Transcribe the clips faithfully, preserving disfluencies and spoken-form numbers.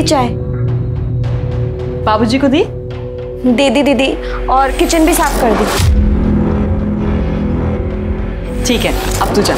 चाय? बाबूजी को दी? दे दी दीदी, और किचन भी साफ कर दी। ठीक है, अब तू चल।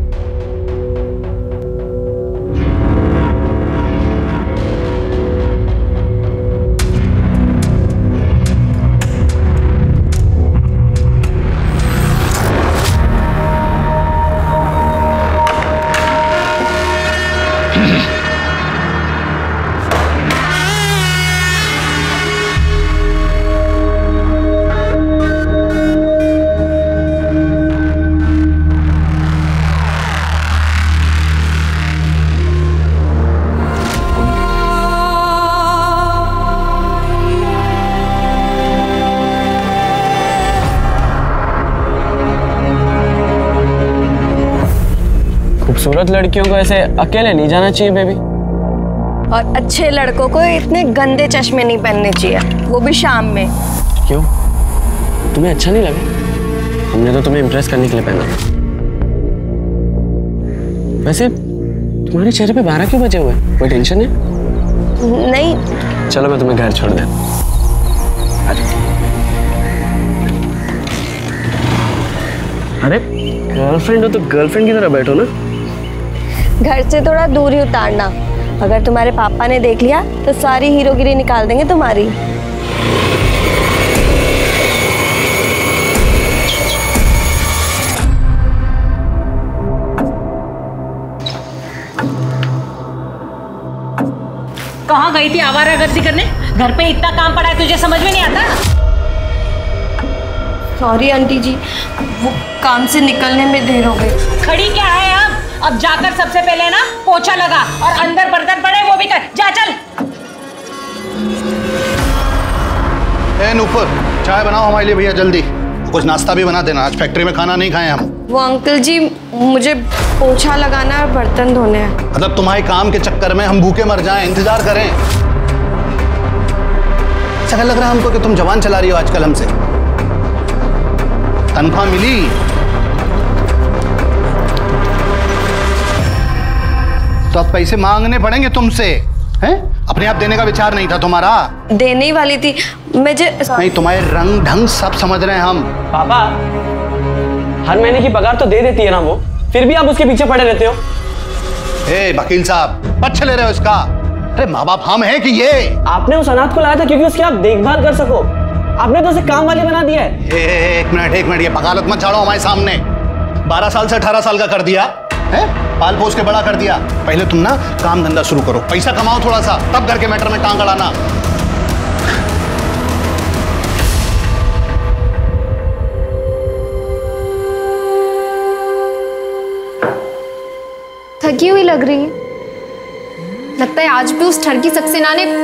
खूबसूरत लड़कियों को ऐसे अकेले नहीं जाना चाहिए बेबी। और अच्छे लड़कों को इतने गंदे चश्मे नहीं पहनने चाहिए, वो भी शाम में। क्यों, तुम्हें अच्छा नहीं लगा? हमने तो तुम्हें इम्प्रेस करने के लिए पहना। वैसे तुम्हारे चेहरे पे बारह क्यों बजे हुए? कोई टेंशन है? नहीं। चलो मैं तुम्हें घर छोड़ दूं। अरे गर्लफ्रेंड हो तो गर्लफ्रेंड की तरह बैठो ना। घर से थोड़ा दूरी उतारना, अगर तुम्हारे पापा ने देख लिया तो सारी हीरोगिरी निकाल देंगे तुम्हारी। कहाँ गई थी आवारागर्दी करने? घर पे इतना काम पड़ा है, तुझे समझ में नहीं आता? सॉरी आंटी जी, वो काम से निकलने में देर हो गई। खड़ी क्या है अब? अब जाकर सबसे पहले ना पोछा लगा और अंदर बर्तन पड़े वो भी कर। जा चल। ए नूपुर, चाय बनाओ हमारे लिए भैया जल्दी। कुछ नाश्ता भी बना देना, आज फैक्ट्री में खाना नहीं खाए हम। वो अंकल जी, मुझे पोछा लगाना और बर्तन धोने हैं। मतलब तुम्हारे काम के चक्कर में हम भूखे मर जाएं, इंतजार करें? ऐसा लग रहा है हमको कि तुम जवान चला रही हो आजकल हमसे। तनख्वाह मिली? तो अब पैसे मांगने पड़ेंगे तुमसे, हैं? अपने आप देने का विचार नहीं था तुम्हारा? देने ही वाली थी मुझे। नहीं, तुम्हारे रंग ढंग सब समझ रहे हैं हम। पापा, हर महीने की पगार तो दे देती है ना वो, फिर भी आप उसके पीछे पड़े रहते हो। ए वकील साहब, पक्ष ले रहे हो इसका? अरे माँ बाप हम हैं कि ये? आपने उस अनाथ को लाया था क्योंकि उसकी आप देखभाल कर सको। आपने तो उसे काम वाली बना दिया है। ए, एक मिनट एक मिनट, ये बगालत मत झाड़ो हमारे सामने। बारह साल से अठारह साल का कर दिया है, पाल पोस के बड़ा कर दिया। पहले तुम ना काम धंधा शुरू करो, पैसा कमाओ थोड़ा सा, तब घर के मैटर में टांग अड़ाना। थकी हुई लग रही है, लगता है आज भी उस ठरकी सक्सेना ने।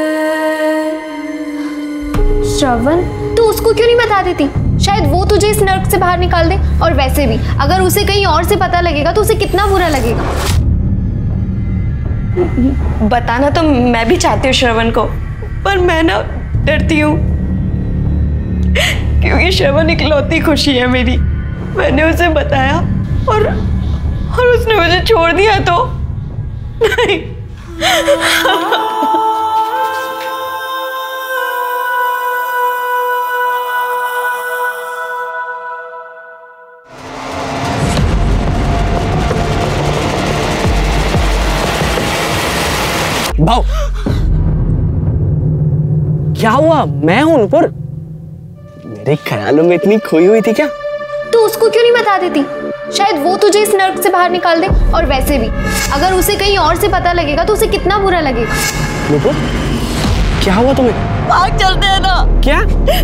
श्रवण, तू उसको क्यों नहीं बता देती? शायद वो तुझे इस नर्क से बाहर निकाल दे। और वैसे भी अगर उसे कहीं और से पता लगेगा तो उसे कितना बुरा लगेगा। बताना तो मैं भी चाहती हूँ श्रवण को, पर मैं ना डरती हूँ, क्योंकि श्रवण इकलौती खुशी है मेरी। मैंने उसे बताया और और उसने मुझे छोड़ दिया तो नहीं। भाव, क्या हुआ? मैं हूं नुपुर। मेरे ख्यालों में इतनी खोई हुई थी क्या? तू उसको क्यों नहीं बता देती? शायद वो तुझे इस नर्क से बाहर निकाल दे। और वैसे भी अगर उसे कहीं और से पता लगेगा तो उसे कितना बुरा लगेगा। नुपुर, क्या हुआ तुम्हें? भाग चलते हैं ना। क्या?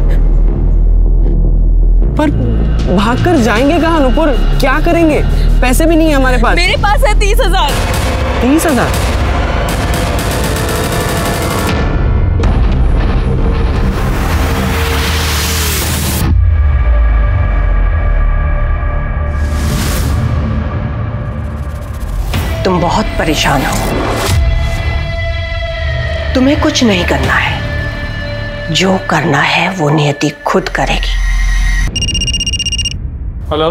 पर भागकर जाएंगे कहाँ नुपुर? क्या करेंगे? पैसे भी नहीं है हमारे पास। मेरे पास है तीस हजार। तीस हजार? तुम बहुत परेशान हो, तुम्हें कुछ नहीं करना है, जो करना है वो नियति खुद करेगी। हेलो,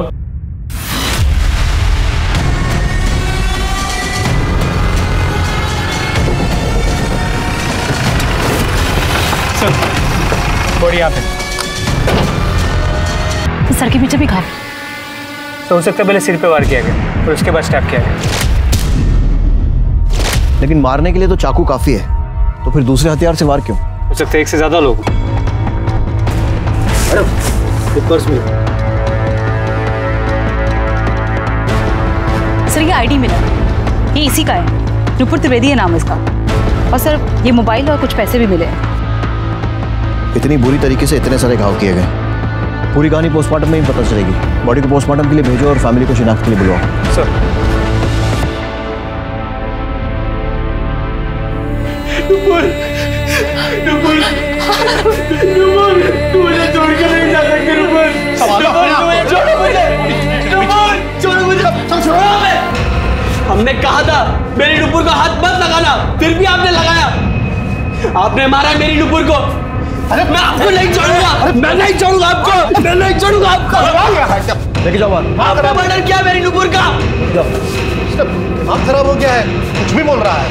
और यहाँ पे तो सर के पीछे भी घाव। तो हो सकता है पहले सिर पे वार किया गया और उसके बाद स्टैब किया गया। लेकिन मारने के लिए तो चाकू काफी है, तो फिर दूसरे हथियार से वार क्यों? हो सकता है एक से ज्यादा लोग। पर्स मिला सर, ये आईडी मिला, ये इसी का है, नुपुर त्रिवेदी है नाम इसका। और सर ये मोबाइल और कुछ पैसे भी मिले हैं। इतनी बुरी तरीके से इतने सारे घाव किए गए, पूरी कहानी पोस्टमार्टम में ही पता चलेगी। बॉडी को पोस्टमार्टम के लिए भेजो और फैमिली को शिनाख्त के लिए बुलवाओ। सर नुपुर, नुपुर, नुपुर, तू मुझे छोड़ के नहीं जा सकती नुपुर। संभालो अपने आप को। छोड़ो मुझे, नुपुर, छोड़ो मुझे, छोड़ो हमें। हमने कहा था मेरी नुपुर को हाथ मत लगाना, फिर भी आपने लगाया। आपने मारा मेरी नुपुर को। अरे मैं आपको नहीं छोड़ूंगा, मैं नहीं छोड़ूंगा आपको, मैं नहीं छोड़ूंगा आपको। लेके जाओ बात। आपने मर्डर किया मेरी नुपुर का। दिमाग खराब हो गया है, कुछ भी बोल रहा है।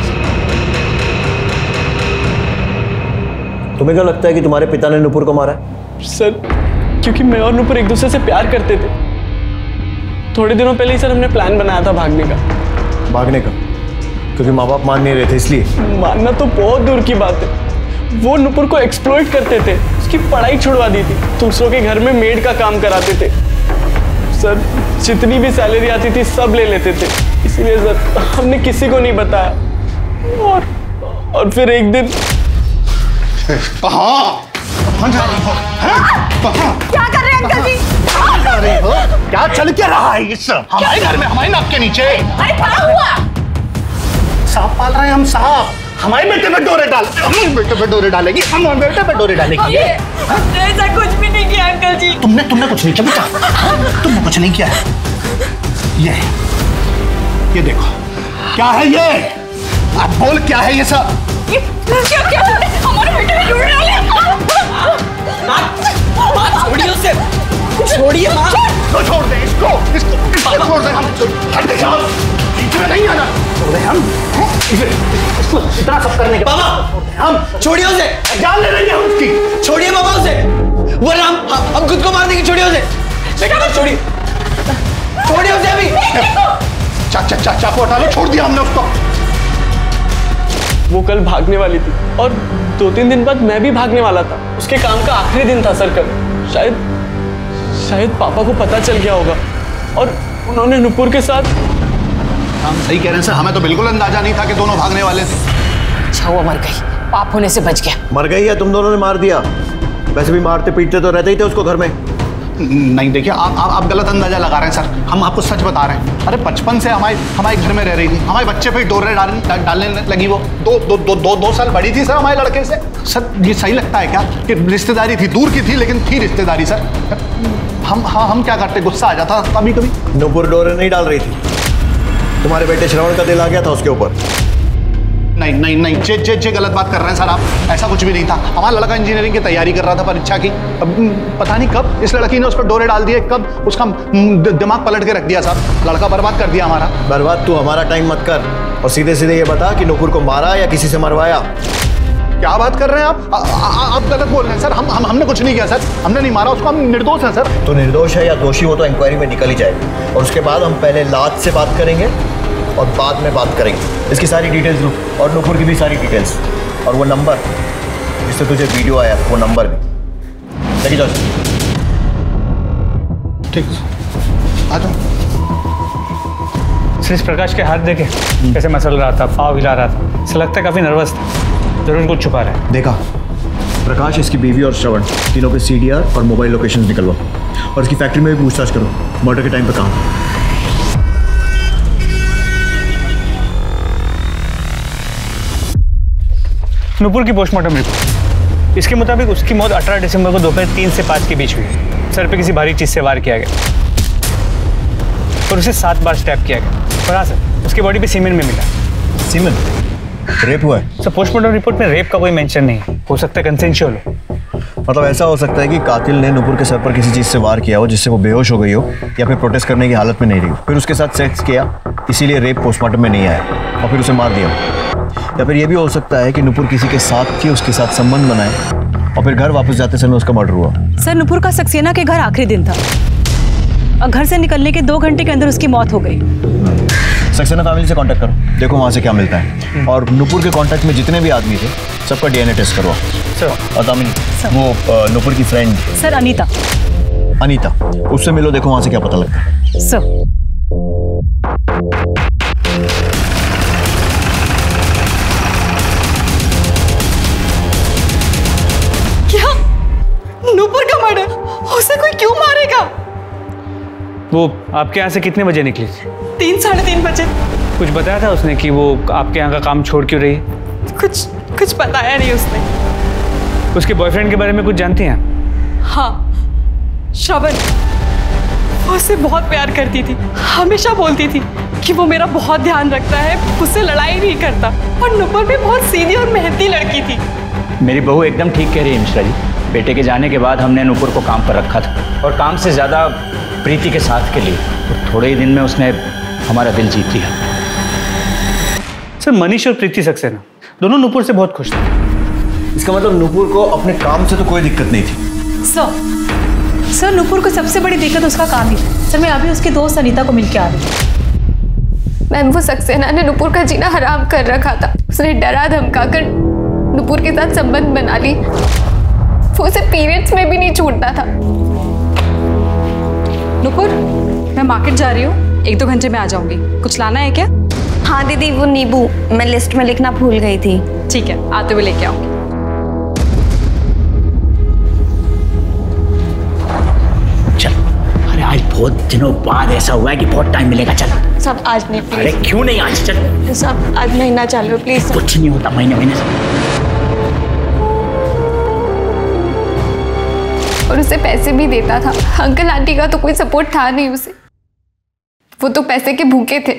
तुम्हें क्या लगता है कि तुम्हारे पिता ने नुपुर को मारा है? सर क्योंकि मैं और नुपुर एक दूसरे से प्यार करते थे। थोड़े दिनों पहले ही सर हमने प्लान बनाया था भागने का। भागने का? क्योंकि माँ बाप मान नहीं रहे थे इसलिए? मानना तो बहुत दूर की बात है, वो नुपुर को एक्सप्लॉइट करते थे, उसकी पढ़ाई छुड़वा दी थी, दूसरों के घर में मेड का काम कराते थे। सर जितनी भी सैलरी आती थी सब ले लेते थे, इसलिए सर हमने किसी को नहीं बताया। और और फिर एक दिन कहाँ कहाँ जा रही हो? कहाँ? क्या कर रहे हैं अंकल जी? कहाँ जा रही हो? क्या चल क्या रहा है इस हमारे घर में, हमारी नाक के नीचे? अरे क्या हुआ? सांप पाल रहे हैं हम, सांप। हमारे बेटे पे डोरे डाल, हमारे बेटे पे डोरे डालेगी, हमारे बेटे पे डोरे डालेगी। ऐसा कुछ भी नहीं किया अंकल जी। तुमने तुमने कुछ नहीं किया बेटा, तुमने कुछ नहीं किया है। ये ये देखो क्या है ये? आप बोल क्या है ये सब? क्या क्या हमारे बेटे में डोरे डाले? छोड़िए उसे, छोड़िए माँ। तो छोड़ दे इसको, इसको इसको छोड़ दे। हम हट जाओ, इधर नहीं आना। छोड़ दे हम, इसको इतना सब करने के बाबा हम छोड़िए उसे, जान ले रही है उसकी। छोड़िए बाबा उसे, वरना हम हम खुद को मार देंगे। छोड़िए उसे, छोड़िए छोड़िए उसे अभी। चाचा चाचा चाकू हटा लो, छोड़ दिया हमने उसको। वो कल भागने वाली थी और दो तीन दिन बाद मैं भी भागने वाला था। उसके काम का आखिरी दिन था सर कल। शायद शायद पापा को पता चल गया होगा और उन्होंने नुपुर के साथ। हम सही कह रहे हैं सर, हमें तो बिल्कुल अंदाजा नहीं था कि दोनों भागने वाले थे। अच्छा हुआ मर गई, पाप होने से बच गया। मर गई या तुम दोनों ने मार दिया? वैसे भी मारते पीटते तो रहते ही थे उसको घर में। नहीं देखिए, आप आप आप गलत अंदाजा लगा रहे हैं सर, हम आपको सच बता रहे हैं। अरे बचपन से हमारे हमारे घर में रह रही थी, हमारे बच्चे पे डोरे डाल, डालने लगी। वो दो दो दो दो दो साल बड़ी थी सर हमारे लड़के से। सर ये सही लगता है क्या कि रिश्तेदारी थी, दूर की थी लेकिन थी रिश्तेदारी सर। हम हाँ हम क्या करते, गुस्सा आ जाता कभी कभी। नुपुर डोरे नहीं डाल रही थी, तुम्हारे बेटे श्रवण का दिल आ गया था उसके ऊपर। नहीं नहीं नहीं जे जे जे गलत बात कर रहे हैं सर आप, ऐसा कुछ भी नहीं था। हमारा लड़का इंजीनियरिंग की तैयारी कर रहा था परीक्षा की, अब पता नहीं कब इस लड़की ने उस पर डोरे डाल दिए, कब उसका दिमाग पलट के रख दिया सर, लड़का बर्बाद कर दिया हमारा। बर्बाद तू हमारा टाइम मत कर और सीधे सीधे ये बता कि नुपुर को मारा या किसी से मरवाया। क्या बात कर रहे हैं आप? आ, आ, आप गलत बोल रहे हैं सर, हम हम हमने कुछ नहीं किया सर, हमने नहीं मारा उसको, हम निर्दोष हैं सर। तो निर्दोष है या दोषी वो तो इंक्वायरी में निकल ही जाएगी और उसके बाद हम पहले लात से बात करेंगे और बाद में बात करेंगे। इसकी सारी डिटेल्स लो और नुपुर की भी सारी डिटेल्स और वो नंबर जिससे तुझे वीडियो आया वो नंबर भी लेके जाओ। ठीक आ जाओ। श्री प्रकाश के हाथ देखे कैसे मसल रहा था, पाँव हिला रहा था, ऐसा लगता है काफी नर्वस था, जरूर कुछ छुपा रहा है। देखा प्रकाश, इसकी बीवी और श्रवण तीनों पे सीडीआर और मोबाइल लोकेशन निकलवाओ और इसकी फैक्ट्री में भी पूछताछ करो मर्डर के टाइम पे कहाँ। नुपुर की पोस्टमार्टम रिपोर्ट, इसके मुताबिक उसकी मौत अठारह दिसंबर को दोपहर तीन से पाँच के बीच हुई। सर पे किसी भारी चीज से वार किया गया और उसे सात बार स्टैब किया गया। और हाँ सर, उसकी बॉडी पे सीमेंट में मिला। सीमेंट? रेप हुआ है सर? पोस्टमार्टम रिपोर्ट में रेप का कोई मेंशन नहीं है, हो सकता है कंसेंशुअल हो। मतलब ऐसा हो सकता है कि कातिल ने नुपुर के सर पर किसी चीज से वार किया हो जिससे वो बेहोश हो गई हो या फिर प्रोटेस्ट करने की हालत में नहीं रही हो, फिर उसके साथ सेक्स किया, इसीलिए रेप पोस्टमार्टम में नहीं आया और फिर उसे मार दिया। या फिर ये भी हो सकता है कि नुपुर किसी के साथ थी, उसके साथ संबंध बनाए और फिर घर वापस जाते समय उसका मर्डर हुआ। सर नुपुर का सक्सेना के घर आखिरी दिन था और घर से निकलने के दो घंटे के अंदर उसकी मौत हो गई। सक्सेना फैमिली से कांटेक्ट करो, देखो वहाँ से क्या मिलता है। और नुपुर के कांटेक्ट में जितने भी आदमी थे सबका डीएनए टेस्ट करवाओ। सर और दामिनी वो नुपुर की फ्रेंड सर अनीता अनीता उससे मिलो, देखो वहाँ से क्या पता लगता है। सर क्या नुपुर का मर्डर? उसे कोई क्यों मारेगा? वो आपके यहाँ से कितने बजे निकली? तीन साढ़े तीन बजे। कुछ बताया था उसने कि वो आपके यहाँ का काम छोड़ क्यों रही है? कुछ कुछ बताया नहीं उसने। उसके बॉयफ्रेंड के बारे में कुछ जानती हैं? हाँ, श्रवण। वो उससे बहुत प्यार करती थी, हमेशा बोलती थी कि वो मेरा बहुत ध्यान रखता है, उससे लड़ाई नहीं करता। और नुपुर भी बहुत सीधी और मेहनती लड़की थी। मेरी बहू एकदम ठीक कह रही है मिश्रा जी। बेटे के जाने के बाद हमने नुपुर को काम पर रखा था और काम से ज़्यादा प्रीति के साथ के लिए, तो थोड़े ही दिन में उसने हमारा दिल जीत लिया। सर मनीष और प्रीति सक्सेना दोनों नुपुर से बहुत खुश थे। इसका मतलब नुपुर को अपने काम से तो कोई दिक्कत नहीं थी। सर सर नुपुर को सबसे बड़ी दिक्कत उसका काम ही था। सर मैं अभी उसकी दोस्त अनीता को मिलके आ रही हूँ। मैम वो सक्सेना ने नुपुर का जीना हराम कर रखा था। उसने डरा धमका कर नुपुर के साथ संबंध बना ली। वो उसे पीरियड्स में भी नहीं छूटता था। नुपुर मैं मार्केट जा रही हूँ, एक दो घंटे में आ जाऊंगी। कुछ लाना है क्या? हाँ दीदी, वो नींबू मैं लिस्ट में लिखना भूल गई थी। ठीक है, आते हुए लेके आऊंगी। चल, अरे आज बहुत दिनों बाद ऐसा हुआ है कि बहुत टाइम मिलेगा। चल सब आज नहीं अरे प्लीज। क्यों नहीं आज? चल सब आज महीना चालू प्लीज। कुछ नहीं होता महीने महीने से। और उसे पैसे भी देता था। अंकल आंटी का तो कोई सपोर्ट था नहीं उसे, वो तो पैसे के भूखे थे।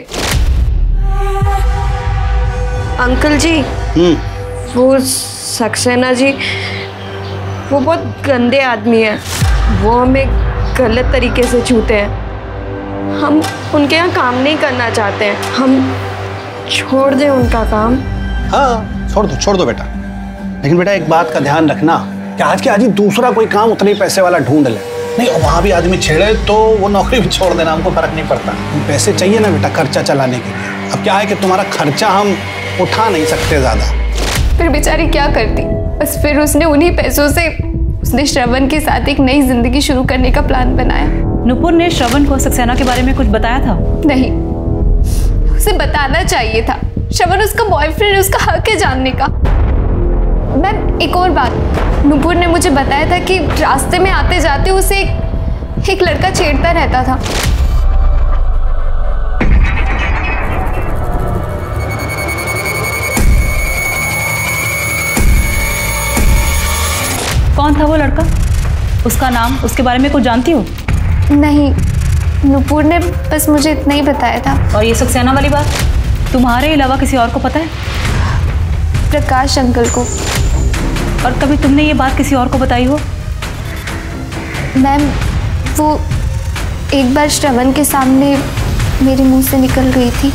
अंकल जी, वो सक्सेना जी वो बहुत गंदे आदमी है। वो हमें गलत तरीके से छूते हैं। हम उनके यहाँ काम नहीं करना चाहते हैं। हम छोड़ दें उनका काम। हाँ छोड़ दो छोड़ दो बेटा, लेकिन बेटा एक बात का ध्यान रखना कि आज के आज ही दूसरा कोई काम उतने ही पैसे वाला ढूंढ ले। नहीं और वहाँ भी आदमी छेड़े तो वो नौकरी भी छोड़ देना, हमको फर्क नहीं पड़ता। पैसे चाहिए ना बेटा खर्चा चलाने के लिए। अब क्या है कि तुम्हारा खर्चा हम उठा नहीं सकते ज़्यादा। फिर बेचारी क्या करती, बस फिर उसने उन्हीं पैसों से उसने श्रवण के साथ एक नई जिंदगी शुरू करने का प्लान बनाया। नुपुर ने श्रवण को सक्सेना के बारे में कुछ बताया था? नहीं, उसे बताना चाहिए था। श्रवण उसका बॉयफ्रेंड, उसका हक है जानने का। मैम एक और बात, नुपुर ने मुझे बताया था कि रास्ते में आते जाते उसे एक, एक लड़का छेड़ता रहता था। कौन था वो लड़का? उसका नाम, उसके बारे में कुछ जानती हो? नहीं, नुपुर ने बस मुझे इतना ही बताया था। और ये सक्सेना वाली बात तुम्हारे अलावा किसी और को पता है? प्रकाश अंकल को। और कभी तुमने ये बात किसी और को बताई हो? मैम वो एक बार श्रवण के सामने मेरे मुंह से निकल गई थी।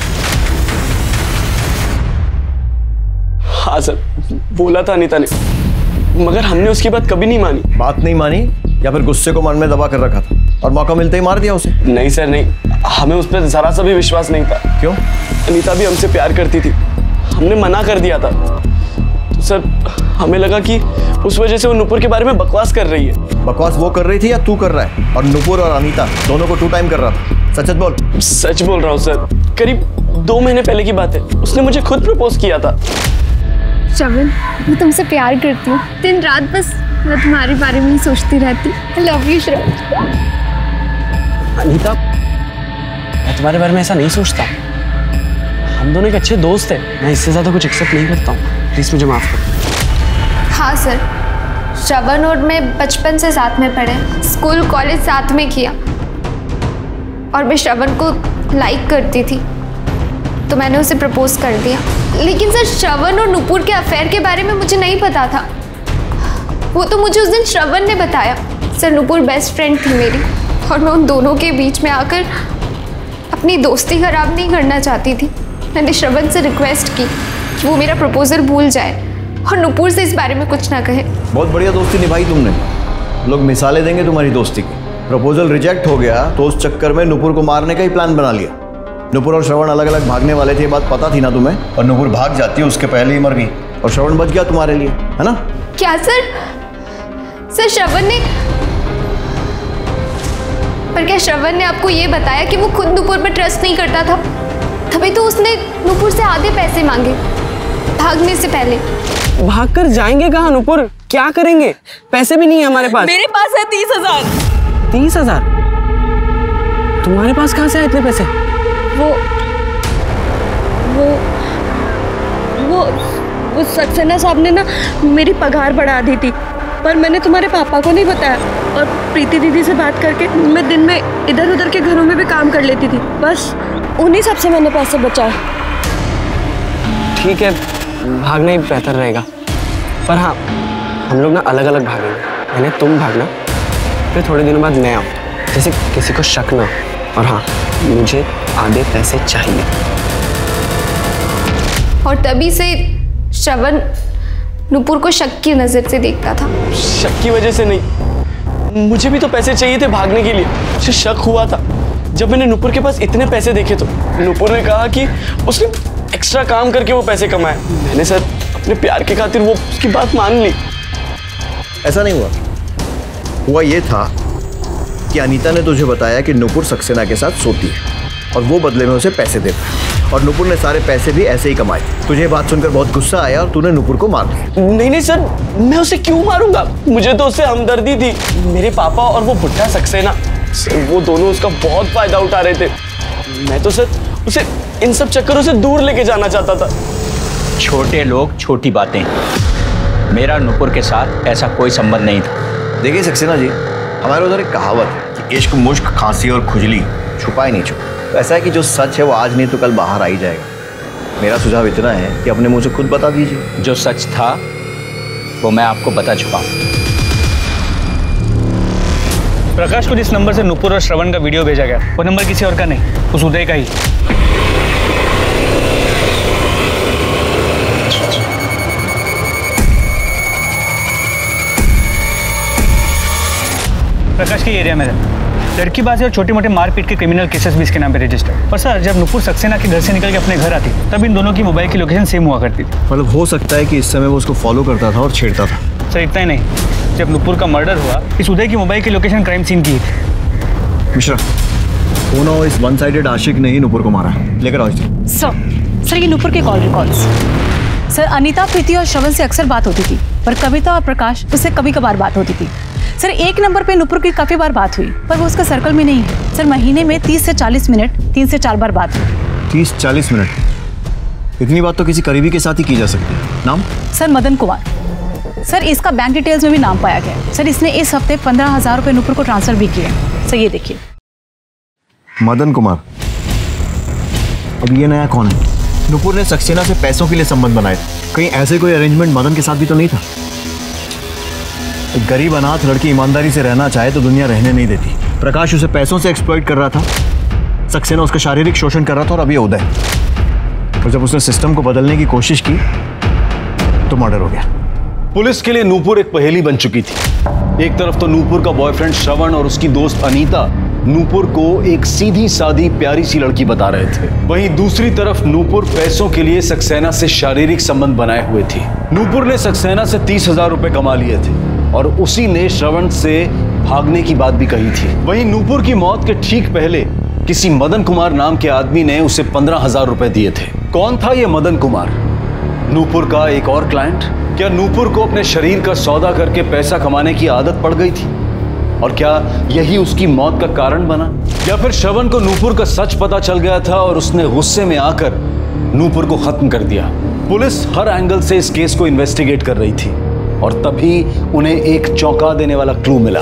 हाँ सर, बोला था अनीता ने, मगर हमने उसकी बात कभी नहीं मानी। बात नहीं मानी या फिर गुस्से को मन में दबा कर रखा था और मौका मिलते ही मार दिया उसे? नहीं सर नहीं, हमें उस पर जरा सा भी विश्वास नहीं था। क्यों? अनीता भी हमसे प्यार करती थी, हमने मना कर दिया था। तो सर हमें लगा कि उस वजह से वो नुपुर के बारे में बकवास कर रही है। बकवास वो कर रही थी या तू कर रहा है? और नुपुर और अनीता दोनों को टू टाइम कर रहा था। सच सच बोल। सच बोल रहा हूँ सर, करीब दो महीने पहले की बात है। उसने मुझे खुद प्रपोज किया था। श्रवण मैं तुमसे प्यार करती हूँ, दिन रात बस मैं तुम्हारे बारे में ही सोचती रहती। I love you Shravan. Anita मैं तुम्हारे बारे में ऐसा नहीं सोचता, हम दोनों एक अच्छे दोस्त हैं। मैं इससे ज़्यादा कुछ एक्सेप्ट नहीं करता हूँ, प्लीज़ मुझे माफ़ कर। हाँ सर, श्रवण और मैं बचपन से साथ में पढ़े, स्कूल कॉलेज साथ में किया और मैं श्रवण को लाइक करती थी तो मैंने उसे प्रपोज कर दिया। लेकिन सर श्रवण और नुपुर के अफेयर के बारे में मुझे नहीं पता था, वो तो मुझे उस दिन श्रवण ने बताया। सर नुपुर बेस्ट फ्रेंड थी मेरी और मैं उन दोनों के बीच में आकर अपनी दोस्ती खराब नहीं करना चाहती थी। मैंने श्रवण से रिक्वेस्ट की कि वो मेरा प्रपोजल भूल जाए और नुपुर से इस बारे में कुछ ना कहे। बहुत बढ़िया दोस्ती निभाई तुमने। लोग मिसालें देंगे तुम्हारी दोस्ती की। प्रपोजल रिजेक्ट हो गया तो उस चक्कर में नुपुर को मारने का ही प्लान बना लिया। नुपुर और श्रवण अलग अलग भागने वाले थे, ये बात पता थी ना तुम्हें? और नुपुर भाग जाती है, उसके पहले ही मर गई और श्रवण बच गया तुम्हारे लिए, है ना? क्या सर? सर श्रवण ने पर क्या श्रवण ने आपको ये बताया कि वो खुद नुपुर पर ट्रस्ट नहीं करता था, तभी तो उसने नुपुर से आधे पैसे मांगे भागने से पहले। भाग कर जाएंगे कहाँ नुपुर? क्या करेंगे? पैसे भी नहीं है हमारे पास। मेरे पास है तीस हजार। तीस हजार? तुम्हारे पास कहाँ से आए इतने पैसे? वो वो वो वो सक्सेना साहब ने ना मेरी पगार बढ़ा दी थी, पर मैंने तुम्हारे पापा को नहीं बताया और प्रीति दीदी से बात करके मैं दिन में इधर उधर के घरों में भी काम कर लेती थी, बस उन्हीं सब से मैंने पैसे बचाए। ठीक है, भागना ही बेहतर रहेगा, पर हाँ हम लोग ना अलग अलग भागेंगे। पहले तुम भागना, फिर थोड़े दिनों बाद मैं आऊँ, जैसे किसी को शक ना। और हाँ, मुझे आधे पैसे चाहिए। और तभी से श्रवण नुपुर को शक की नजर से देखता था। शक की वजह से नहीं, मुझे भी तो पैसे चाहिए थे भागने के लिए। मुझे शक हुआ था जब मैंने नुपुर के पास इतने पैसे देखे तो नुपुर ने कहा कि उसने एक्स्ट्रा काम करके वो पैसे कमाए। मैंने सर अपने प्यार के खातिर वो उसकी बात मान ली। ऐसा नहीं हुआ। हुआ ये था कि अनीता ने तुझे बताया कि नुपुर सक्सेना के साथ सोती है और वो बदले में उसे पैसे देता है, और नुपुर ने सारे पैसे भी ऐसे ही कमाए। तुझे बात सुनकर बहुत गुस्सा आया और तूने नुपुर को मार दिया। नहीं नहीं सर, मैं उसे क्यों मारूंगा? मुझे तो उससे हमदर्दी थी। मेरे पापा और वो बुढ़ा सक्सेना, वो दोनों उसका बहुत फायदा उठा रहे थे। मैं तो सर उसे इन सब चक्करों से दूर लेके जाना चाहता था। छोटे लोग छोटी बातें। मेरा नुपुर के साथ ऐसा कोई संबंध नहीं था। देखिए सक्सेना जी, हमारे उधर एक कहावत है कि इश्क, मुश्क, खांसी और खुजली छुपाए नहीं छुपा। तो ऐसा है कि जो सच है वो आज नहीं तो कल बाहर आ ही जाएगा। मेरा सुझाव इतना है कि अपने मुंह से खुद बता दीजिए। जो सच था वो मैं आपको बता चुका हूँ। प्रकाश को जिस नंबर से नुपुर और श्रवण का वीडियो भेजा गया वो नंबर किसी और का नहीं, उस उदय का ही। प्रकाश के एरिया में रहता, लड़कीबाजी और छोटे मोटे मारपीट के क्रिमिनल केसेस भी इसके नाम पे रजिस्टर्ड। और सर जब नुपुर सक्सेना के घर से निकल के अपने घर आती तब इन दोनों की मोबाइल की लोकेशन सेम हुआ करती थी। मतलब हो सकता है कि इस समय वो उसको फॉलो करता था और छेड़ता था। सर इतना ही नहीं, जब नुपुर का मर्डर हुआ इस उदय की मोबाइल की लोकेशन क्राइम सीन की थी। मिश्रा, कौन हो इस वन साइडेड आशिक ने ही नुपुर को मारा? लेकर आओ इसे। सर सर ये नुपुर के call records. Sir Anita, Preeti और श्रवण से अक्सर बात होती थी, पर कविता और प्रकाश उससे कभी कभार बात होती थी। सर एक नंबर पे नुपुर की काफी बार बात हुई, पर वो उसका सर्कल में नहीं है। सर महीने में तीस से चालीस मिनट तीन से चार बार बात हुई। तीस चालीस मिनट? इतनी बात तो किसी करीबी के साथ ही की जा सकती है। नाम? सर मदन कुमार। सर इसका बैंक डिटेल्स में भी नाम पाया गया। सर इसने इस हफ्ते पंद्रह हजार रुपये नुपुर को ट्रांसफर भी किए। सर ये देखिए। मदन कुमार। अब ये नया कौन है? नुपुर ने सक्सेना से पैसों के लिए संबंध बनाए थे। कहीं ऐसे कोई अरेंजमेंट मदन के साथ भी तो नहीं था? एक गरीब अनाथ लड़की ईमानदारी से रहना चाहे तो दुनिया रहने नहीं देती। प्रकाश उसे पैसों से एक्सप्लॉइट कर रहा था, सक्सेना उसका शारीरिक शोषण कर रहा था, और अब ये उदय। और जब उसने सिस्टम को बदलने की कोशिश की तो मर्डर हो गया। पुलिस के लिए नूपुर एक पहेली बन चुकी थी। एक तरफ तो नूपुर का बॉयफ्रेंड श्रवण और उसकी दोस्त अनीता नूपुर को एक सीधी सादी प्यारी सी लड़की बता रहे थे, वहीं दूसरी तरफ नूपुर पैसों के लिए सक्सेना से शारीरिक संबंध बनाए हुए थी। नूपुर ने सक्सेना से तीस हजार रुपए कमा लिए थे और उसी ने श्रवण से भागने की बात भी कही थी। वहीं नूपुर की मौत के ठीक पहले किसी मदन कुमार नाम के आदमी ने उसे पंद्रह हजार रुपए दिए थे। कौन था यह मदन कुमार? नूपुर का एक और क्लाइंट? क्या नूपुर को अपने शरीर का सौदा करके पैसा कमाने की आदत पड़ गई थी और क्या यही उसकी मौत का कारण बना? या फिर श्रवण को नूपुर का सच पता चल गया था और उसने गुस्से में आकर नूपुर को खत्म कर दिया? पुलिस हर एंगल से इस केस को इन्वेस्टिगेट कर रही थी और तभी उन्हें एक चौंका देने वाला क्लू मिला।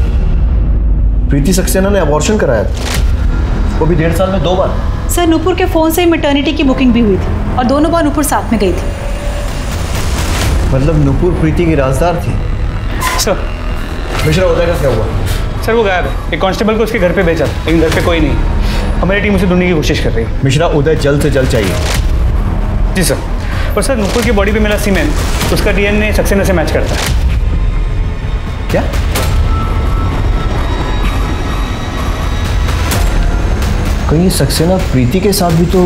प्रीति सक्सेना ने अबॉर्शन कराया था, वो भी डेढ़ साल में दो बार। सर नूपुर के फोन से मैटरनिटी की बुकिंग भी हुई थी और दोनों बार नूपुर साथ में गई थी। मतलब नूपुर प्रीति की राजदार थी। सर मिश्रा, उदय का क्या हुआ? सर वो गायब है। एक कांस्टेबल को उसके घर पे भेजा, लेकिन घर पे कोई नहीं। हमारी टीम उसे ढूंढने की कोशिश कर रही है। मिश्रा, उदय जल्द से जल्द चाहिए। जी सर। और सर नुपुर की बॉडी पे मिला सीमेंट, उसका डीएनए सक्सेना से मैच करता है। क्या? कहीं सक्सेना प्रीति के साथ भी तो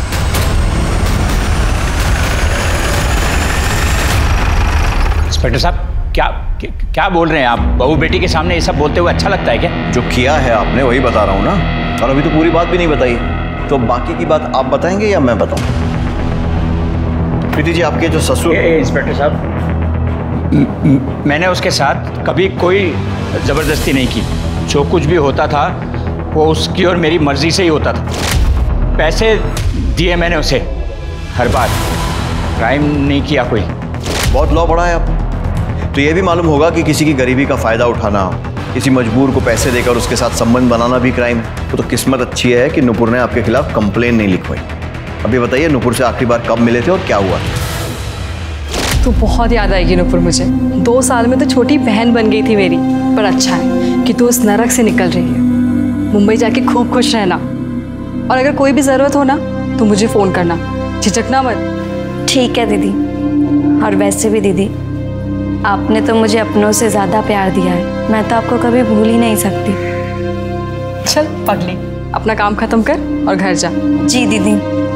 इंस्पेक्टर साहब क्या क्या, क्या बोल रहे हैं आप? बहू बेटी के सामने ये सब बोलते हुए अच्छा लगता है क्या? जो किया है आपने वही बता रहा हूँ ना, और अभी तो पूरी बात भी नहीं बताई, तो बाकी की बात आप बताएंगे या मैं बताऊं? प्रीति जी, आपके जो ससुर। इंस्पेक्टर साहब, मैंने उसके साथ कभी कोई ज़बरदस्ती नहीं की। जो कुछ भी होता था वो उसकी और मेरी मर्जी से ही होता था। पैसे दिए मैंने उसे हर बार, क्राइम नहीं किया कोई। बहुत लॉ पढ़ा है आप, तो ये भी मालूम होगा कि किसी की गरीबी का फ़ायदा उठाना, किसी मजबूर को पैसे देकर उसके साथ संबंध बनाना भी क्राइम है। वो तो किस्मत अच्छी है कि नुपुर ने आपके खिलाफ कंप्लेन नहीं लिखवाई। अभी बताइए, नुपुर से आखिरी बार कब मिले थे और क्या हुआ? तो बहुत याद आएगी नुपुर मुझे। दो साल में तो छोटी बहन बन गई थी मेरी। पर अच्छा है कि तू उस नरक से निकल रही है। मुंबई जाके खूब खुश रहना, और अगर कोई भी ज़रूरत हो ना तो मुझे फ़ोन करना, झिझकना मत। ठीक है दीदी। और वैसे भी दीदी, आपने तो मुझे अपनों से ज़्यादा प्यार दिया है, मैं तो आपको कभी भूल ही नहीं सकती। चल पगली, अपना काम खत्म कर और घर जा। जी दीदी।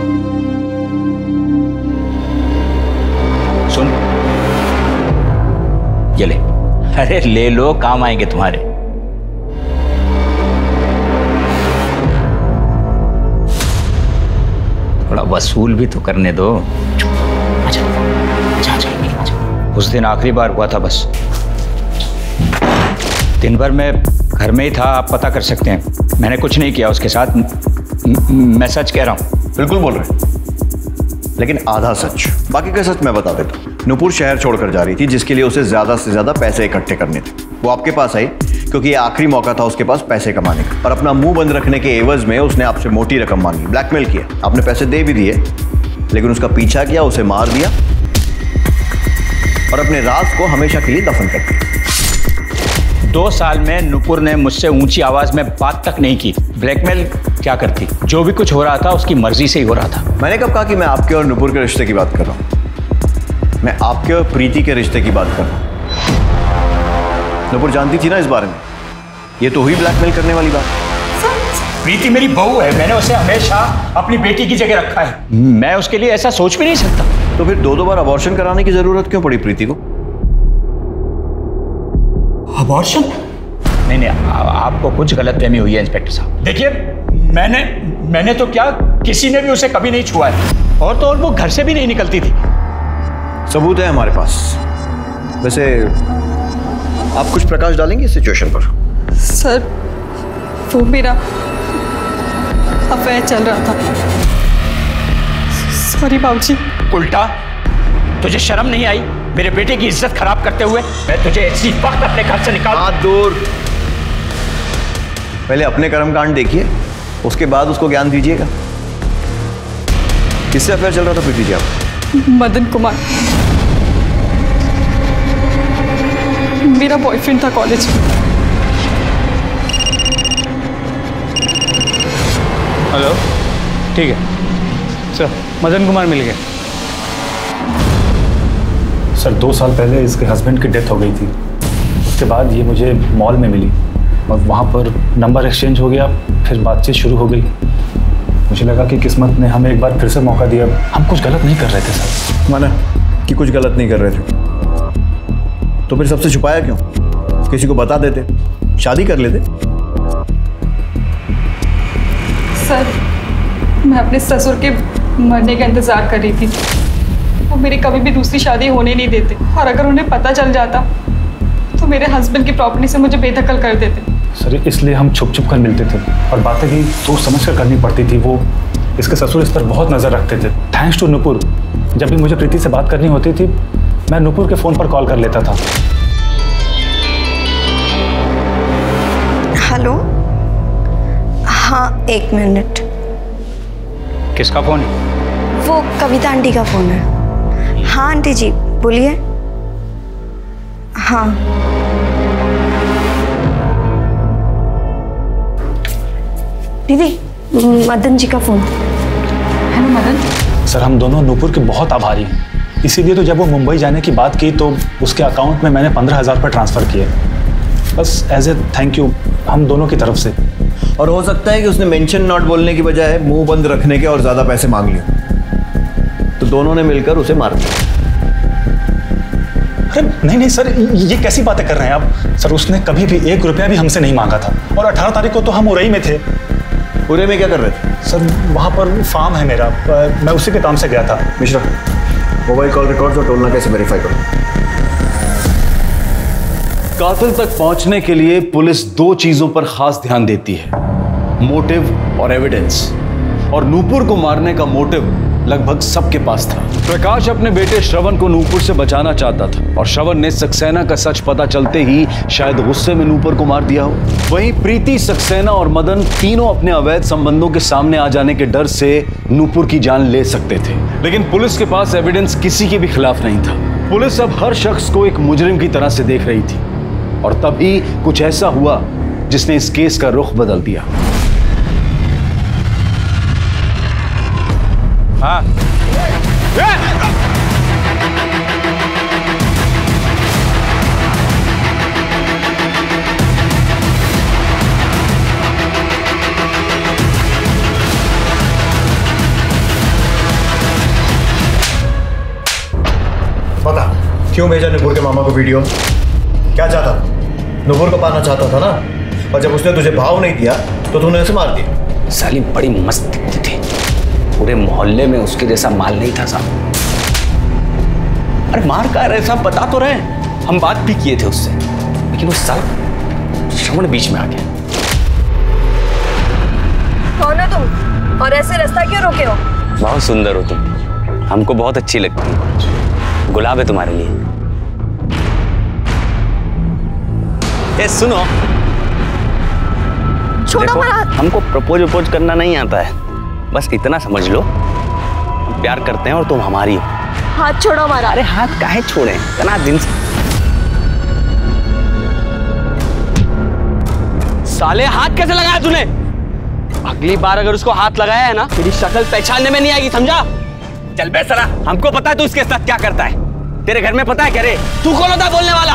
सुन, ये ले। अरे ले लो, काम आएंगे तुम्हारे। थोड़ा वसूल भी तो करने दो। अच्छा, अच्छा, अच्छा, अच्छा। उस दिन आखिरी बार हुआ था बस। दिन भर मैं घर में ही था, आप पता कर सकते हैं। मैंने कुछ नहीं किया उसके साथ। मैं सच कह रहा हूँ। बिल्कुल बोल रहे हैं, लेकिन आधा सच। बाकी का सच मैं बता देता हूँ। नुपुर शहर छोड़कर जा रही थी, जिसके लिए उसे ज्यादा से ज्यादा पैसे इकट्ठे करने थे। वो आपके पास आई क्योंकि ये आखिरी मौका था उसके पास पैसे कमाने का, और अपना मुंह बंद रखने के एवज में उसने आपसे मोटी रकम मांगी, ब्लैकमेल किया। आपने पैसे दे भी दिए, लेकिन उसका पीछा किया, उसे मार दिया और अपने राज को हमेशा के लिए दफन कर दिया। दो साल में नुपुर ने मुझसे ऊंची आवाज में बात तक नहीं की। ब्लैकमेल क्या करती? जो भी कुछ हो रहा था उसकी मर्जी से ही हो रहा था। मैंने कब कहा कि मैं आपके और नुपुर के रिश्ते की बात कर रहा हूं? मैं आपके और प्रीति के रिश्ते की बात कर रहा हूं। नुपुर जानती थी ना इस बारे में। ये तो हुई ब्लैकमेल करने वाली बात। प्रीति मेरी बहू है, मैंने उसे हमेशा अपनी बेटी की जगह रखा है। मैं उसके लिए ऐसा सोच भी नहीं सकता। तो फिर दो दो बार अबॉर्शन कराने की जरूरत क्यों पड़ी प्रीति को? अबॉर्शन? नहीं नहीं, आ, आपको कुछ गलतफहमी हुई है इंस्पेक्टर साहब। देखिए, मैंने मैंने तो क्या, किसी ने भी उसे कभी नहीं छुआ है, और तो और वो घर से भी नहीं निकलती थी। सबूत है हमारे पास। वैसे आप कुछ प्रकाश डालेंगे इस सिचुएशन पर? सर, वो मेरा अफेयर चल रहा था। सॉरी बाबूजी। उल्टा तुझे शर्म नहीं आई मेरे बेटे की इज्जत खराब करते हुए? मैं तुझे इसी वक्त अपने घर से निकाल। हाथ दूर। पहले अपने कर्मकांड देखिए, उसके बाद उसको ज्ञान दीजिएगा। किससे अफेयर चल रहा था प्रीति जी आप? मदन कुमार, मेरा बॉयफ्रेंड था कॉलेज में। हेलो, ठीक है सर, मदन कुमार मिल गए। सर, दो साल पहले इसके हस्बैंड की डेथ हो गई थी। उसके बाद ये मुझे मॉल में मिली और वहाँ पर नंबर एक्सचेंज हो गया, फिर बातचीत शुरू हो गई। मुझे लगा कि किस्मत ने हमें एक बार फिर से मौका दिया। हम कुछ गलत नहीं कर रहे थे सर। माना कि कुछ गलत नहीं कर रहे थे, तो फिर सबसे छुपाया क्यों? किसी को बता देते, शादी कर लेते। सर, मैं अपने ससुर के मरने का इंतजार कर रही थी। वो मेरी कभी भी दूसरी शादी होने नहीं देते, और अगर उन्हें पता चल जाता तो मेरे हस्बैंड की प्रॉपर्टी से मुझे बेदखल कर देते। सर, इसलिए हम छुप छुप कर मिलते थे और बातें भी सोच समझ कर करनी पड़ती थी। वो इसके ससुर इस पर बहुत नज़र रखते थे। थैंक्स टू नुपुर, जब भी मुझे प्रीति से बात करनी होती थी, मैं नुपुर के फ़ोन पर कॉल कर लेता था। हेलो, हाँ एक मिनट। किसका फोन है? वो कविता आंटी का फ़ोन है। हाँ आंटी जी बोलिए। हाँ दीदी, मदन जी का फ़ोन। हेलो मदन। सर हम दोनों नूपुर के बहुत आभारी हैं, इसीलिए तो जब वो मुंबई जाने की बात की तो उसके अकाउंट में मैंने पंद्रह हजार रुपये ट्रांसफ़र किए, बस एज ए थैंक यू हम दोनों की तरफ से। और हो सकता है कि उसने मेंशन नॉट बोलने की बजाय मुंह बंद रखने के और ज़्यादा पैसे मांग लिए, तो दोनों ने मिलकर उसे मार दिया। अरे नहीं नहीं सर, ये कैसी बातें कर रहे हैं आप? सर उसने कभी भी एक रुपया भी हमसे नहीं मांगा था, और अठारह तारीख को तो हम उरई में थे। उरई में क्या कर रहे थे? सर वहाँ पर फार्म है मेरा, मैं उसी के काम से गया था। मिश्रा, मोबाइल कॉल रिकॉर्ड्स और टोल नाके से वेरीफाई करो। कातिल तक पहुंचने के लिए पुलिस दो चीजों पर खास ध्यान देती है, मोटिव और एविडेंस। और नूपुर को मारने का मोटिव लगभग सबके पास था। प्रकाश अपने बेटे श्रवण को नूपुर से बचाना चाहता था, और श्रवण ने सक्सेना का सच पता चलते ही शायद गुस्से में नूपुर को मार दिया हो। वहीं प्रीति, सक्सेना और मदन तीनों अपने अवैध संबंधों के सामने आ जाने के डर से नूपुर की जान ले सकते थे, लेकिन पुलिस के पास एविडेंस किसी के भी खिलाफ नहीं था। पुलिस अब हर शख्स को एक मुजरिम की तरह से देख रही थी, और तभी कुछ ऐसा हुआ जिसने इस केस का रुख बदल दिया। हाँ बता, क्यों भेजा नूपुर के मामा को वीडियो? क्या चाहता था? नूपुर को पाना चाहता था ना, और जब उसने तुझे भाव नहीं दिया तो तूने उसे मार दिया। साली बड़ी मस्त दिखती थी, पूरे मोहल्ले में उसके जैसा माल नहीं था साहब। अरे मार का रहे साहब, बता तो रहे, हम बात भी किए थे उससे, लेकिन उस साल श्रवण बीच में आ गया। कौन हो तुम और ऐसे रास्ता क्यों रोके हो? बहुत सुंदर हो तुम, हमको बहुत अच्छी लगती है, गुलाब है तुम्हारे लिए। ए सुनो, छोड़ो मेरा हाथ। हमको प्रपोज वपोज करना नहीं आता है, बस इतना समझ लो हम प्यार करते हैं और तुम हमारी हो। हाथ छोड़ो हमारा। अरे हाथ काहे छोड़े, इतना दिन से। साले हाथ कैसे लगाया तूने? अगली बार अगर उसको हाथ लगाया है ना, तेरी शक्ल पहचानने में नहीं आएगी, समझा? चल बे सरा, हमको पता है तू इसके साथ क्या करता है। तेरे घर में पता है क्या रे? तू कौन होता बोलने वाला?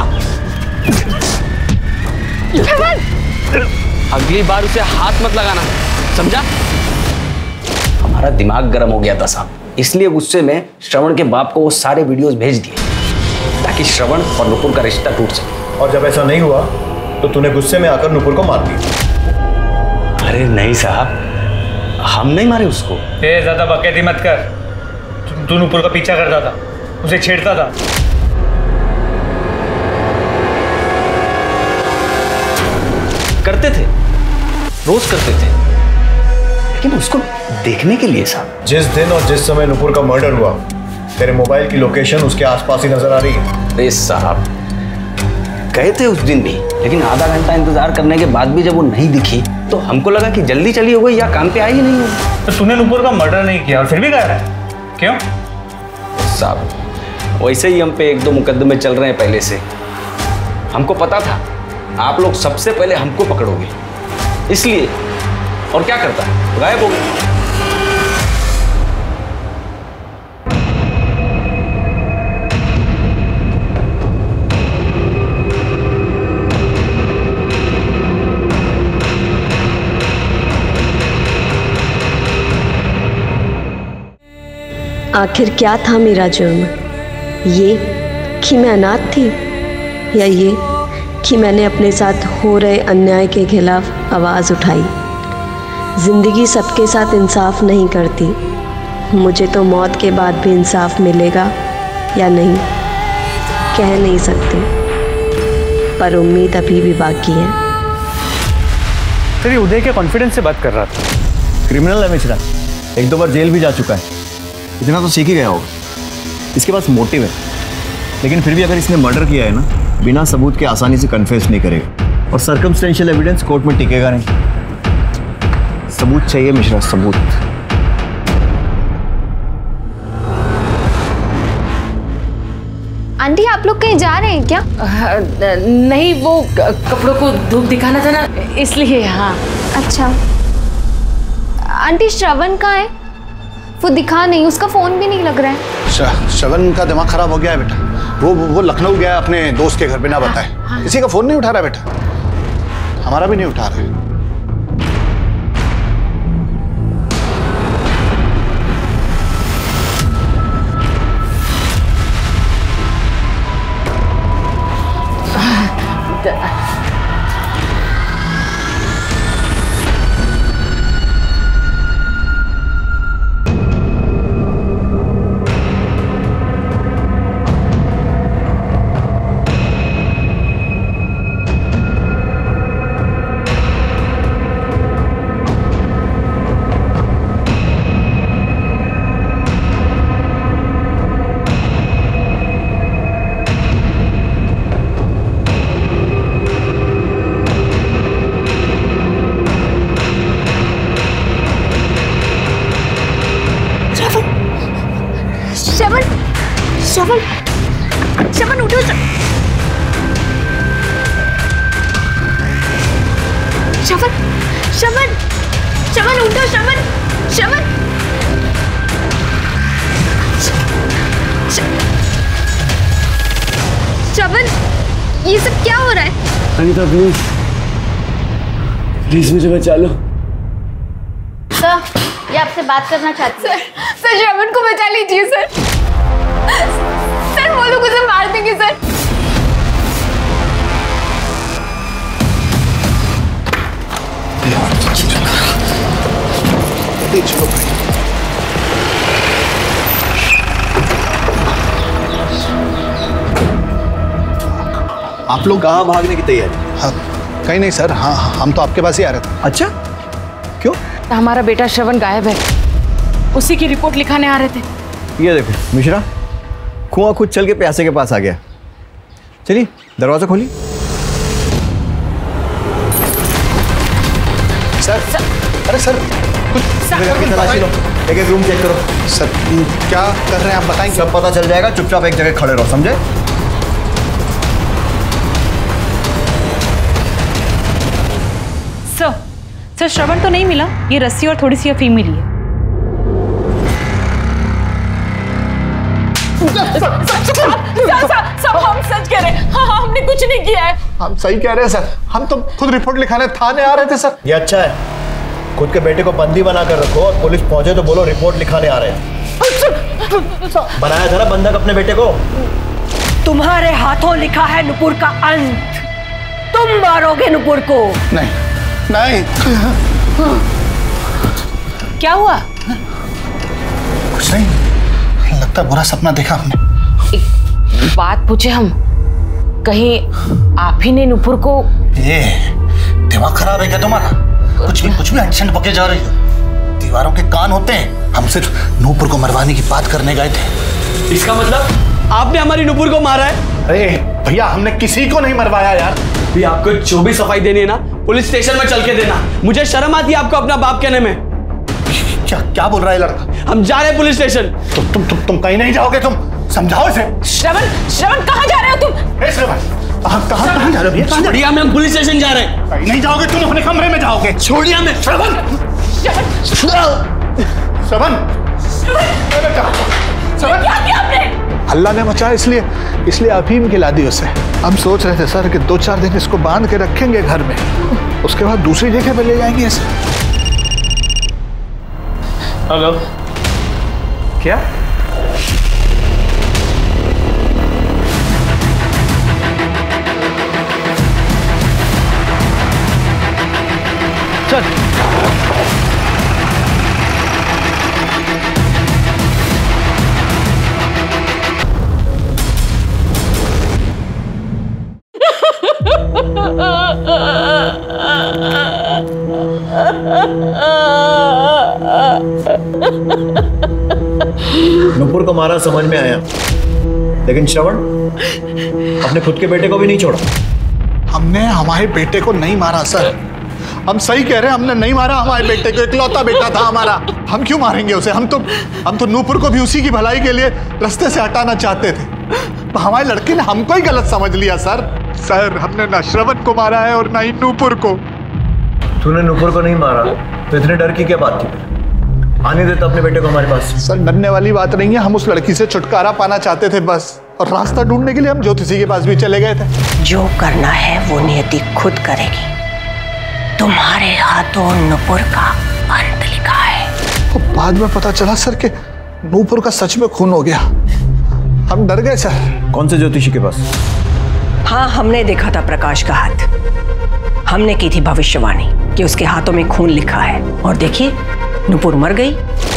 अगली बार उसे हाथ मत लगाना, समझा? हमारा दिमाग गर्म हो गया था साहब, इसलिए गुस्से में श्रवण के बाप को वो सारे वीडियोस भेज दिए ताकि श्रवण और नुपुर का रिश्ता टूट सके। और जब ऐसा नहीं हुआ तो तूने गुस्से में आकर नुपुर को मार दिया। अरे नहीं साहब, हम नहीं मारे उसको। ए ज्यादा बकैती मत कर, तू नुपुर का पीछा करता था, उसे छेड़ता था। करते थे, रोज करते थे, लेकिन उसको देखने के लिए साहब। जिस दिन और जिस समय नुपुर का मर्डर हुआ, तेरे मोबाइल की लोकेशन उसके आसपास ही नजर आ रही है। अरे साहब गए थे उस दिन भी, लेकिन आधा घंटा इंतजार करने के बाद भी जब वो नहीं दिखी तो हमको लगा कि जल्दी चली हो गई या काम पे आई ही नहीं होगी। तो तूने नुपुर का मर्डर नहीं किया और फिर भी गायब है, क्यों? साहब वैसे ही हम पे एक दो मुकदमे चल रहे हैं पहले से, हमको पता था आप लोग सबसे पहले हमको पकड़ोगे, इसलिए। और क्या करता है, गायब हो गया। आखिर क्या था मेरा जुर्म? ये कि मैं अनाथ थी, या ये कि मैंने अपने साथ हो रहे अन्याय के खिलाफ आवाज़ उठाई? ज़िंदगी सबके साथ इंसाफ नहीं करती, मुझे तो मौत के बाद भी इंसाफ मिलेगा या नहीं कह नहीं सकती, पर उम्मीद अभी भी बाकी है। तेरी उदय के कॉन्फिडेंस से बात कर रहा था। क्रिमिनल है मिश्रा, एक दो बार जेल भी जा चुका है, इतना तो सीख ही गया होगा। इसके पास मोटिव है, लेकिन फिर भी अगर इसने मर्डर किया है ना, बिना सबूत के आसानी से कन्फेस नहीं करेगा, और सर्कमस्टेंशियल एविडेंस कोर्ट में टिकेगा नहीं। सबूत चाहिए मिश्रा, सबूत। आंटी आप लोग कहीं जा रहे हैं क्या? नहीं, वो कपड़ों को धूप दिखाना था ना, इसलिए। हाँ अच्छा। आंटी श्रवण कहाँ है? वो दिखा नहीं, उसका फोन भी नहीं लग रहा है। श्रवण का दिमाग खराब हो गया है बेटा। वो वो लखनऊ गया है अपने दोस्त के घर बिना बताए। हाँ। किसी का फोन नहीं उठा रहा बेटा, हमारा भी नहीं उठा रहा है। श्रवण, श्रवण उठो। श्रवण, श्रवण, श्रवण उठो। श्रवण, श्रवण, श्रवण, ये सब क्या हो रहा है? अनीता प्लीज, प्लीज मुझे बचा लो। सर, ये आपसे बात करना चाहती है। सर, सर श्रवण को बचा लीजिए सर। सर वो लोग उसे मार देंगे सर। चलो भाई। आप लोग कहाँ भागने की तैयारी? हाँ, कहीं नहीं सर। हाँ, हम तो आपके पास ही आ रहे थे। अच्छा, क्यों? हमारा बेटा श्रवण गायब है, उसी की रिपोर्ट लिखाने आ रहे थे। ये देखो मिश्रा, कुआं खुद चल के प्यासे के पास आ गया। चलिए दरवाजा खोलिए। सर, सर, अरे सर कुछ तलाशी लो, एक एक रूम चेक करो। सर क्या कर रहे हैं आप बताएंगे? सब पता चल जाएगा, चुपचाप एक जगह खड़े रहो, समझे? सर, सर श्रवण तो नहीं मिला, ये रस्सी और थोड़ी सी अफीम मिली है। सब हम सच कह रहे हैं। हाँ, हाँ, हमने कुछ नहीं किया है। हम सही कह रहे हैं सर, हम तो खुद रिपोर्ट लिखाने थाने आ रहे थे सर। ये अच्छा है, खुद के बेटे को बंदी बना कर रखो और पुलिस पहुंचे तो बोलो रिपोर्ट लिखाने आ रहे हैं। बनाया था ना बंधक अपने बेटे को। तुम्हारे हाथों लिखा है नुपुर का अंत। तुम मारोगे नुपुर को। नहीं, नहीं। क्या हुआ? कुछ नहीं, लगता है बुरा सपना देखा हमने। एक बात पूछे हम, कहीं आप ही ने नुपुर को? ये दिमाग खराब है क्या तुम्हारा? कुछ भी कुछ भी एंशन पके जा रही हो। दीवारों के कान होते हैं। हम सिर्फ नुपुर को मरवाने की बात करने गए थे। इसका मतलब आपने हमारी नुपुर को मारा है? अरे भैया, हमने किसी को नहीं मरवाया यार। भी आपको जो भी सफाई देनी है ना, पुलिस स्टेशन में चल के देना। मुझे शर्म आती है आपको अपना बाप कहने में। क्या क्या बोल रहा है लड़का? हम जा रहे हैं पुलिस स्टेशन। तुम तुम तुम तुम कहीं नहीं जाओगे। तुम समझाओ इसे। श्रवण, श्रवण कहाँ जा रहे हो तुम? ए श्रवण, आप कहाँ कहाँ जा रहे हो? छोड़िए हमें, हम पुलिस स्टेशन जा रहे हैं। कहीं नहीं जाओगे, तुम अपने कमरे में जाओगे। छोड़िए हमें। श्रवण, श्रवण, श्रवण, क्या किया आपने? अल्लाह ने मचाया, इसलिए इसलिए अफीम खिला दी उसे। हम सोच रहे थे सर कि दो चार दिन इसको बांध के रखेंगे घर में, उसके बाद दूसरी जगह पे ले जाएंगे इसे। हेलो, क्या? चल। नुपुर को मारा समझ में आया, लेकिन श्रवण अपने खुद के बेटे को भी नहीं छोड़ा। हमने हमारे बेटे को नहीं मारा सर। हम सही कह रहे हैं, हमने नहीं मारा हमारे बेटे को। इकलौता बेटा था हमारा। हम क्यों मारेंगे उसे? हम तो हम तो नुपुर को भी उसी की भलाई के लिए रास्ते से हटाना चाहते थे। तो हमारे लड़के ने हमको ही गलत समझ लिया सर। सर, हमने ना श्रवण को मारा है और ना ही नुपुर को। तूने नुपुर को नहीं मारा तो इतने डर की क्या बात थी? आने देता अपने बेटे को हमारे पास। सर डरने वाली बात नहीं है, हम उस लड़की से छुटकारा पाना चाहते थे बस, और रास्ता ढूंढने के लिए हम ज्योतिषी के पास भी चले गए थे। जो करना है वो नियति खुद करेगी। तुम्हारे हाथों नुपुर का अंत लिखा है। तो बाद में पता चला सर कि नूपुर का सच में खून हो गया। हम डर गए सर। कौन से ज्योतिषी के पास? हाँ, हमने देखा था प्रकाश का हाथ। हमने की थी भविष्यवाणी कि उसके हाथों में खून लिखा है, और देखिए नूपुर मर गई।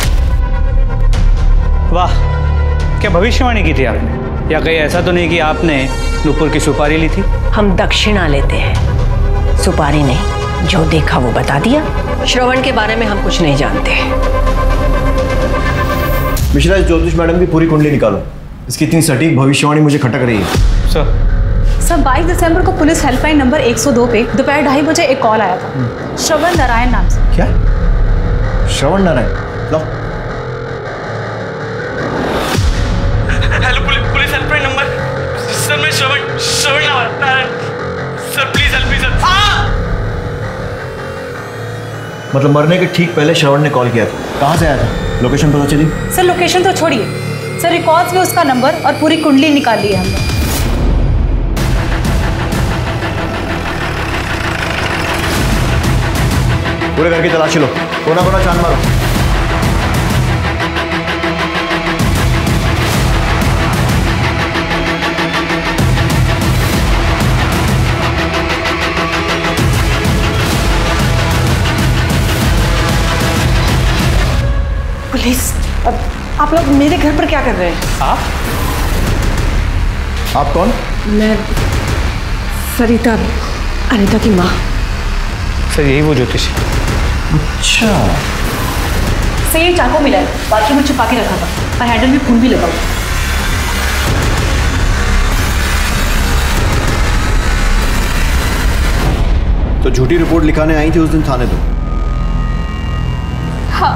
वाह, क्या भविष्यवाणी की थी आपने? या कहीं ऐसा तो नहीं कि आपने नूपुर की सुपारी ली थी? हम दक्षिणा लेते हैं, सुपारी नहीं। जो देखा वो बता दिया। श्रवण के बारे में हम कुछ नहीं जानते। मिश्रा, इस ज्योतिष मैडम की पूरी कुंडली निकालो। इसकी इतनी सटीक भविष्यवाणी मुझे खटक रही है। सर सर बाईस दिसंबर को पुलिस हेल्पलाइन नंबर एक सौ दो पे दोपहर ढाई बजे एक कॉल आया था, श्रवण नारायण नाम से। क्या? श्रवण नारायण? लो। Hello police police helpline number. Sir मैं Shravan Shravan Narayan. Sir please help me sir. मतलब मरने के ठीक पहले श्रवण ने कॉल किया था। कहाँ से आया था? लोकेशन पता चली? सर लोकेशन तो छोड़िए, सर रिकॉर्ड्स में उसका नंबर और पूरी कुंडली निकाल ली है हमने। पूरे घर की तलाशी लो, कोना कोना छान मारो। पुलिस, अब आप लोग मेरे घर पर क्या कर रहे हैं? आप आप कौन? मैं सरिता, अनीता की माँ। सर यही वो ज्योतिषी। अच्छा। सर ये चाकू मिला है, बाथरूम में छुपा के रखा था, और हैंडल में खून भी लगा हुआ। तो झूठी रिपोर्ट लिखाने आई थी उस दिन थाने पे? हाँ,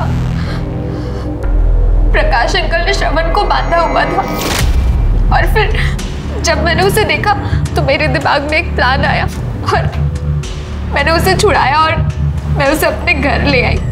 प्रकाश अंकल ने श्रवण को बांधा हुआ था, और फिर जब मैंने उसे देखा तो मेरे दिमाग में एक प्लान आया, और मैंने उसे छुड़ाया और मैं उसे अपने घर ले आई।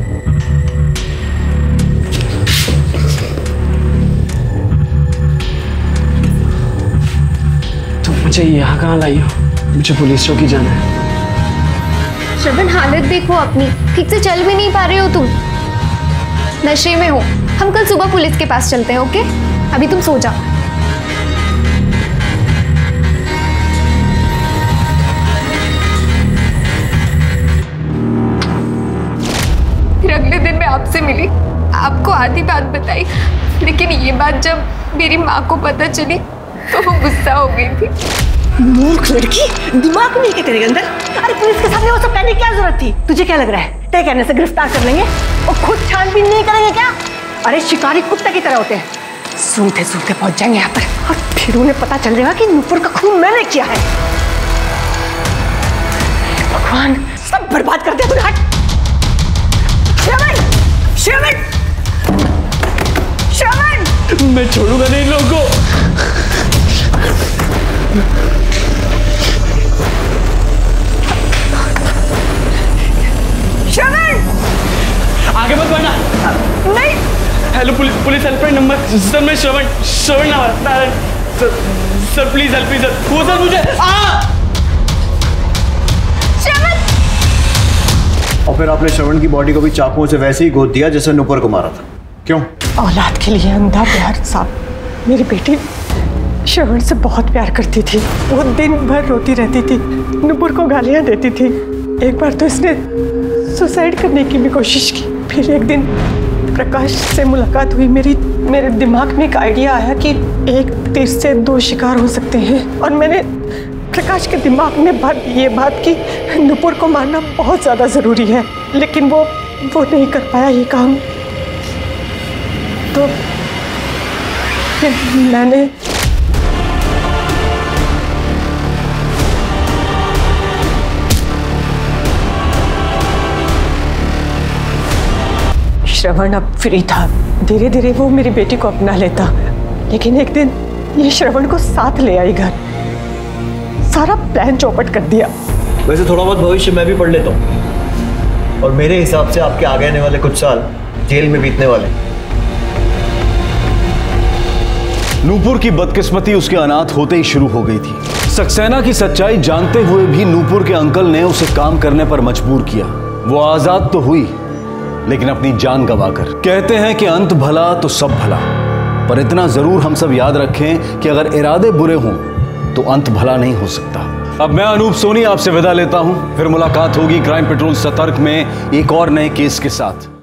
तुम मुझे यहाँ कहाँ लाई हो? मुझे पुलिस चौकी जाना है। श्रवण, हालत देखो अपनी, ठीक से चल भी नहीं पा रहे हो तुम, नशे में हो। हम कल सुबह पुलिस के पास चलते हैं, ओके? अभी तुम सो जाओ। फिर अगले दिन मैं आपसे मिली, आपको आधी बात बताई, लेकिन ये बात जब मेरी माँ को पता चली तो वो गुस्सा हो गई थी। मूर्ख लड़की, दिमाग नहीं है तेरे अंदर? अरे पुलिस के सामने वो सब कहने की क्या जरूरत थी? तुझे क्या लग रहा है तय कहने से गिरफ्तार कर लेंगे और खुद छानबीन नहीं करेंगे क्या? अरे शिकारी कुत्ते की तरह होते हैं, सूंघते सूंघते पहुंच जाएंगे यहाँ पर, और फिर उन्हें पता चल जाएगा कि नुपुर का खून मैंने किया है। भगवान, सब बर्बाद कर दिया तूने। हट श्रवण, श्रवण, श्रवण! मैं छोड़ूंगा नहीं लोगों को। श्रवण! आगे मत बढ़ना। नहीं। Hello police police helpline number. Sir मैं Shravan Shravan Narayan. Sir sir please help me sir. वो सर मुझे आ श्रवण! और फिर आपने श्रवण की बॉडी को भी चाकुओं से वैसे ही गोद दिया जैसे नुपुर को मारा था। क्यों? औलाद के लिए अंधा प्यार साहब। मेरी बेटी श्रवण से बहुत प्यार करती थी, वो दिन भर रोती रहती थी, नुपुर को गालियां देती थी। एक बार तो इसने सुसाइड करने की भी कोशिश की। फिर एक दिन प्रकाश से मुलाकात हुई, मेरी मेरे दिमाग में एक आइडिया आया कि एक तीर से दो शिकार हो सकते हैं, और मैंने प्रकाश के दिमाग में बात ये बात कि नुपुर को मारना बहुत ज़्यादा ज़रूरी है, लेकिन वो वो नहीं कर पाया ये काम। तो फिर मैंने श्रवण अब फ्री था, धीरे धीरे वो मेरी बेटी को अपना लेता, लेकिन एक दिन ये श्रवण को साथ ले आई घर, सारा प्लान चौपट कर दिया। वैसे थोड़ा बहुत भविष्य मैं भी पढ़ लेता हूँ, और मेरे हिसाब से आपके आगे आने वाले कुछ साल जेल में बीतने वाले हैं। नूपुर की बदकिस्मती उसके अनाथ होते ही शुरू हो गई थी। सक्सेना की सच्चाई जानते हुए भी नूपुर के अंकल ने उसे काम करने पर मजबूर किया। वो आजाद तो हुई, लेकिन अपनी जान गंवाकर। कहते हैं कि अंत भला तो सब भला, पर इतना जरूर हम सब याद रखें कि अगर इरादे बुरे हों तो अंत भला नहीं हो सकता। अब मैं अनूप सोनी आपसे विदा लेता हूं, फिर मुलाकात होगी क्राइम पेट्रोल सतर्क में एक और नए केस के साथ।